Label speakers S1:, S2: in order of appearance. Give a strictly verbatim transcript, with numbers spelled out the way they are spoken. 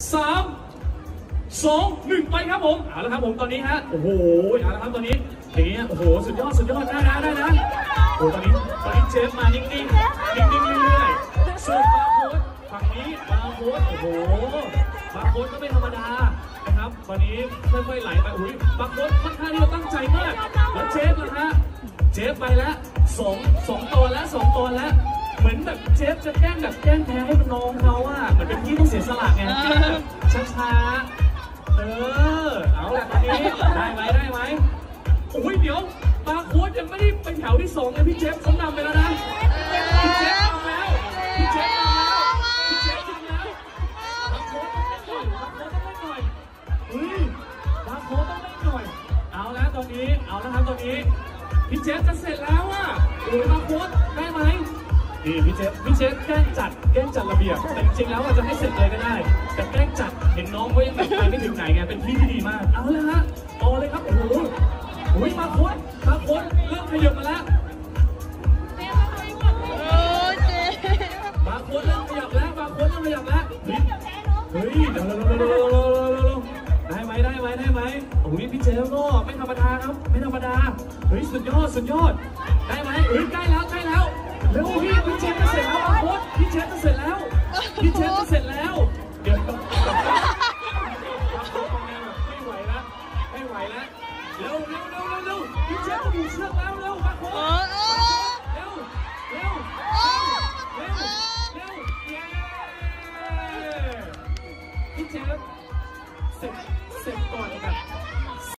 S1: สามสองหนึ่งไปครับผมเอาละครับผมตอนนี้ฮะโอ้โหเอาละครับตอนนี้อย่างเงี้ยโอ้โหสุดยอดสุดยอดได้นะได้นะโอ้ตอนนี้ตอนนี้เจฟมานิ่งๆนิ่งๆเรื่อยๆส่วนบาร์โค้ดฝั่งนี้บาร์โค้ดโอ้โหบาร์โค้ดก็ไม่ธรรมดานะครับวันนี้ค่อยๆไหลไปอุ้ยบาร์โค้ดค่อนข้างที่จะตั้งใจมากแล้วเจฟนะฮะเจฟไปแล้วสองสองตอนแล้วสองตอนแล้วเหมือนแบบเจฟจะแกล้งแบบแกล้งแพ้ให้มันน้องเขาอะเหมือนเป็นพี่ต้องเสียสละไงช้าๆเออเอาละตอนนี้ได้ไหมได้ไหมโอ้ยเดี๋ยวบาร์โค้ดยังไม่ได้ไปแถวที่สองเลยพี่เจฟเขานำไปแล้วนะพี่เจฟนำแล้วพี่เจฟนำแล้วพี่เจฟนำแล้วบาร์โค้ดต้องไม่หน่อยบาร์โค้ดต้องไม่หน่อยเฮ้ยบาร์โค้ดต้องไม่หน่อยเอาแล้วตอนนี้เอาแล้วครับตอนนี้พี่เจฟจะเสร็จแล้วอะโอ้ยบาร์โค้ดได้ไหมนี่พี่เจฟพี่เจฟแกล้งจัดแกล้งจัดระเบียบแต่จริงๆแล้วอาจจะให้เสร็จเลยก็ได้แต่แกล้งจัดเห็นน้องเขายังแบบไปไม่ถึงไหนไงเป็นพี่ที่ดีมากเอาเลยฮะต่อเลยครับโอ้โหโอ้ยมาโค้ดมาโค้ดเริ่มขยับมาแล้วมาโค้ดเริ่มขยับแล้วมาโค้ดเริ่มขยับแล้วเฮ้ยเดี๋ยวได้ไหมได้ไหมได้ไหมโอ้ยพี่เจฟก็ไม่ธรรมดาครับไม่ธรรมดาเฮ้ยสุดยอดสุดยอดได้ไหมเฮ้ยใกล้แล้วใกล้แล้วเร็วพี่พี่เจฟจะเสร็จแล้วมาโค้ดพี่เจฟจะเสร็จแล้วพี่เจฟ